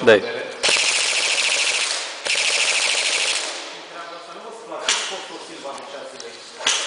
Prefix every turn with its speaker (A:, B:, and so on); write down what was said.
A: Dai.
B: Întreabă să nu vă splați, pot să o silva de 6 lei.